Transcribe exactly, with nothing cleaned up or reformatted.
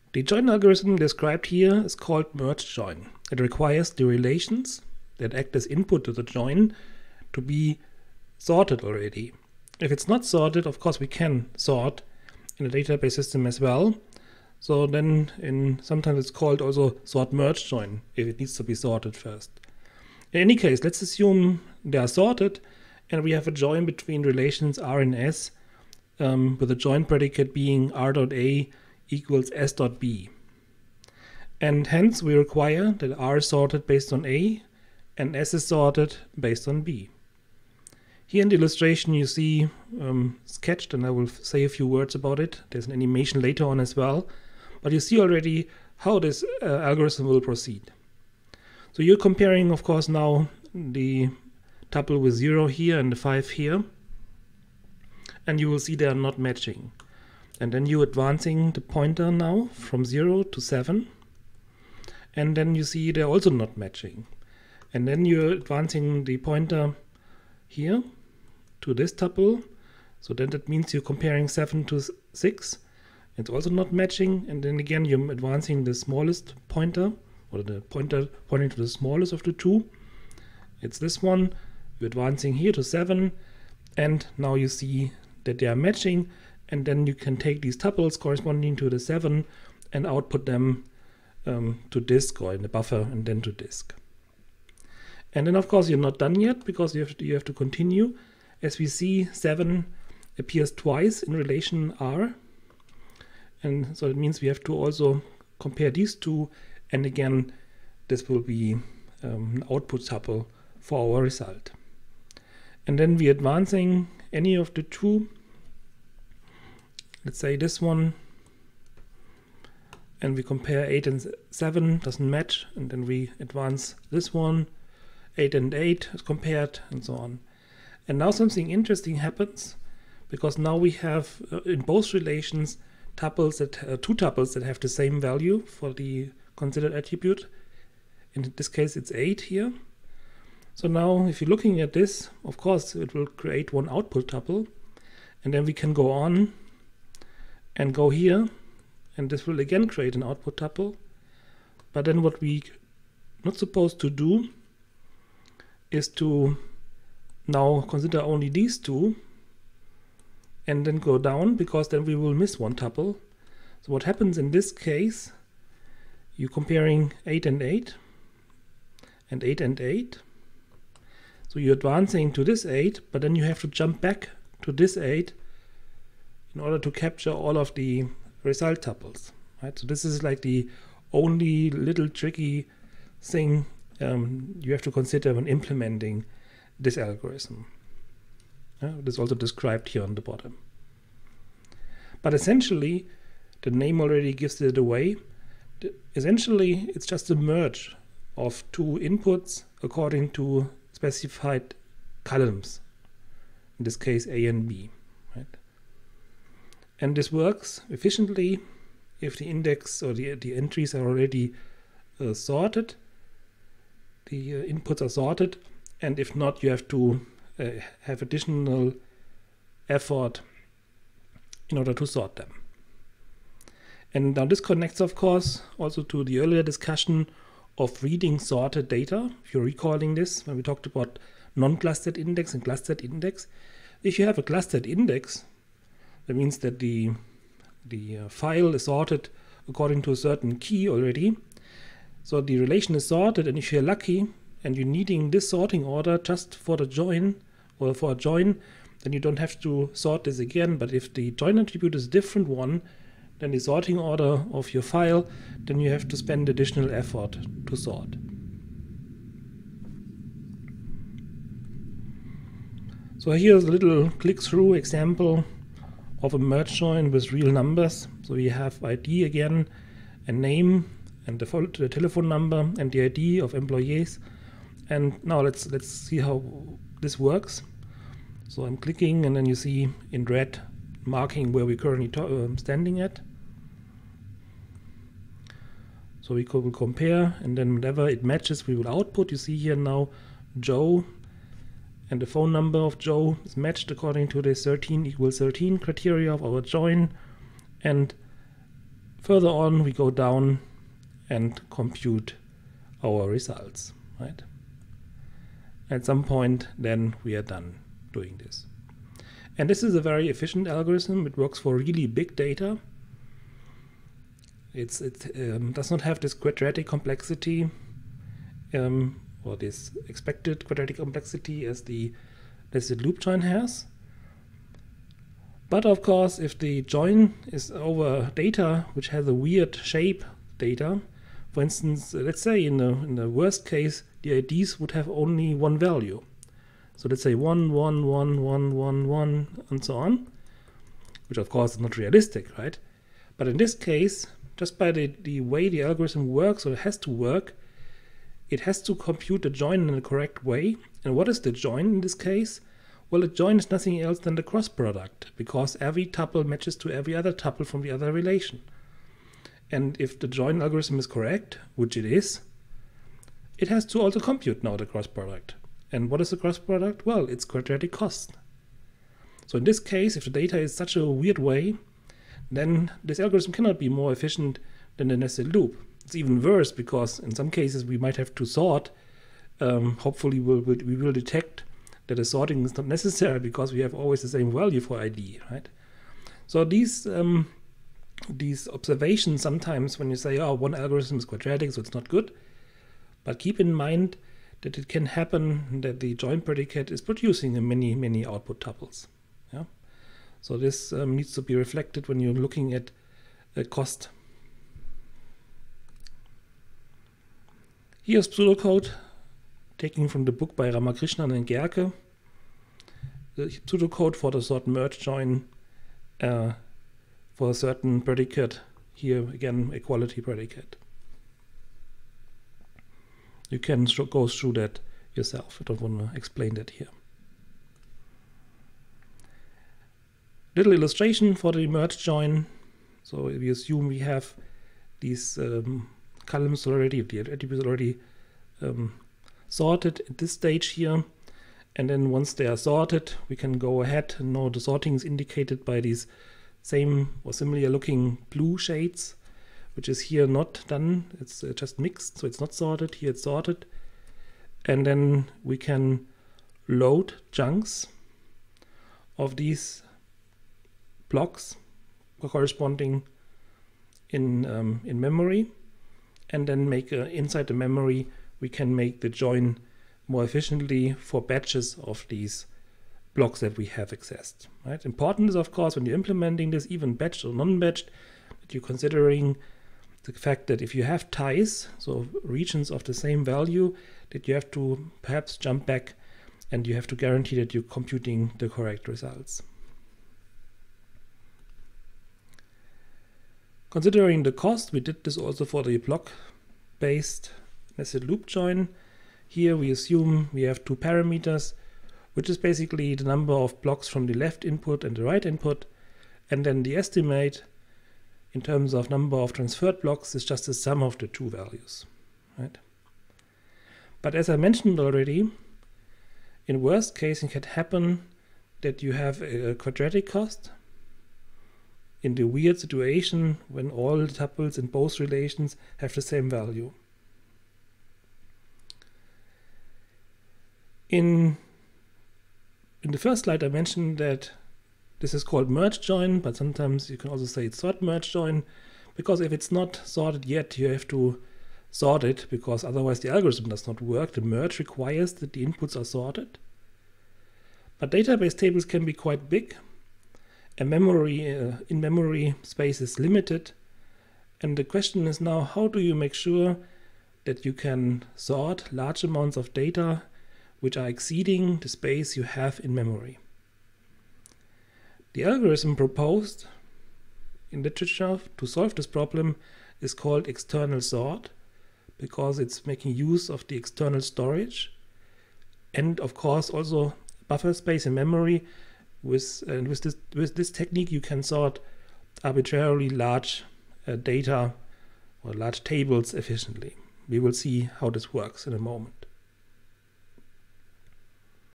The join algorithm described here is called merge join. It requires the relations that act as input to the join to be sorted already. If it's not sorted, of course we can sort in a database system as well. So then in sometimes it's called also sort merge join if it needs to be sorted first. In any case, let's assume they are sorted and we have a join between relations R and S um, with the join predicate being R dot A equals S dot B. And hence we require that R is sorted based on A and S is sorted based on B. Here in the illustration you see um, sketched, and I will say a few words about it. There's an animation later on as well. But you see already how this uh, algorithm will proceed. So you're comparing, of course, now the tuple with zero here and the five here. And you will see they are not matching. And then you're advancing the pointer now from zero to seven. And then you see they're also not matching. And then you're advancing the pointer here to this tuple. So then that means you're comparing seven to six. It's also not matching, and then again you're advancing the smallest pointer, or the pointer pointing to the smallest of the two. It's this one. You're advancing here to seven, and now you see that they are matching, and then you can take these tuples corresponding to the seven and output them um, to disk or in the buffer and then to disk. And then of course you're not done yet, because you have to, you have to continue. As we see, seven appears twice in relation R. And so it means we have to also compare these two, and again this will be um, an output tuple for our result. And then we're advancing any of the two, let's say this one, and we compare eight and seven, doesn't match, and then we advance this one, eight and eight is compared, and so on. And now something interesting happens, because now we have uh, in both relations tuples that uh, two tuples that have the same value for the considered attribute. In this case it's eight here. So now if you're looking at this, of course it will create one output tuple, and then we can go on and go here, and this will again create an output tuple. But then what we not supposed to do is to now consider only these two and then go down, because then we will miss one tuple. So what happens in this case, you're comparing eight and eight and eight and eight. So you're advancing to this eight, but then you have to jump back to this eight in order to capture all of the result tuples. Right? So this is like the only little tricky thing um, you have to consider when implementing this algorithm. Uh, this is also described here on the bottom. But essentially, the name already gives it away. The, essentially, it's just a merge of two inputs according to specified columns. In this case, A and B. Right? And this works efficiently if the index or the, the entries are already uh, sorted. The uh, inputs are sorted, and if not, you have to Uh, have additional effort in order to sort them. And now this connects, of course, also to the earlier discussion of reading sorted data. If you're recalling this, when we talked about non-clustered index and clustered index, if you have a clustered index, that means that the, the uh, file is sorted according to a certain key already. So the relation is sorted, and if you're lucky and you're needing this sorting order just for the join, or for a join, then you don't have to sort this again. But if the join attribute is a different one than the sorting order of your file, then you have to spend additional effort to sort. So here's a little click-through example of a merge join with real numbers. So we have I D again, a name, and the, the telephone number, and the I D of employees. And now let's let's see how this works. So I'm clicking, and then you see in red marking where we're currently uh, standing at. So we will compare, and then whenever it matches, we will output. You see here now Joe, and the phone number of Joe is matched according to the thirteen equals thirteen criteria of our join. And further on we go down and compute our results, right? At some point then we are done doing this. And this is a very efficient algorithm. It works for really big data. It's, it um, does not have this quadratic complexity um, or this expected quadratic complexity as the nested loop join has. But of course, if the join is over data which has a weird shape data, for instance, let's say in the, in the worst case, the I Ds would have only one value. So let's say one, one, one, one, one, one, and so on, which of course is not realistic, right? But in this case, just by the, the way the algorithm works, or it has to work, it has to compute the join in the correct way. And what is the join in this case? Well, the join is nothing else than the cross product, because every tuple matches to every other tuple from the other relation. And if the join algorithm is correct, which it is, it has to also compute now the cross product. And what is the cross product? Well, it's quadratic cost. So in this case, if the data is such a weird way, then this algorithm cannot be more efficient than the nested loop. It's even worse, because in some cases we might have to sort. Um, hopefully we'll, we'll, we will detect that the sorting is not necessary, because we have always the same value for I D, right? So these um, these observations sometimes when you say, oh, one algorithm is quadratic, so it's not good. But keep in mind that it can happen that the join predicate is producing a many, many output tuples. Yeah? So this um, needs to be reflected when you're looking at uh, cost. Here's pseudocode taken from the book by Ramakrishnan and Gerke. The pseudocode for the sort merge join uh, for a certain predicate. Here again, equality predicate. You can go through that yourself. I don't want to explain that here. Little illustration for the merge join. So we assume we have these um, columns already, the attributes already um, sorted at this stage here. And then once they are sorted, we can go ahead and know the sorting is indicated by these same or similar looking blue shades, which is here not done. It's uh, just mixed, so it's not sorted. Here it's sorted. And then we can load chunks of these blocks corresponding in, um, in memory. And then make uh, inside the memory, we can make the join more efficiently for batches of these blocks that we have accessed. Right? Important is, of course, when you're implementing this, even batched or non-batched, that you're considering the fact that if you have ties, so regions of the same value, that you have to perhaps jump back and you have to guarantee that you're computing the correct results. Considering the cost, we did this also for the block-based nested loop join. Here we assume we have two parameters, which is basically the number of blocks from the left input and the right input, and then the estimate in terms of number of transferred blocks is just the sum of the two values, right? But as I mentioned already, in worst case it can happen that you have a quadratic cost in the weird situation when all the tuples in both relations have the same value. In, in the first slide I mentioned that this is called merge join, but sometimes you can also say it's sort merge join, because if it's not sorted yet, you have to sort it, because otherwise the algorithm does not work. The merge requires that the inputs are sorted. But database tables can be quite big, and memory uh, in-memory space is limited. And the question is now, how do you make sure that you can sort large amounts of data which are exceeding the space you have in memory? The algorithm proposed in literature to solve this problem is called external sort, because it's making use of the external storage and of course also buffer space in memory. With, uh, with, this, with this technique you can sort arbitrarily large uh, data or large tables efficiently. We will see how this works in a moment.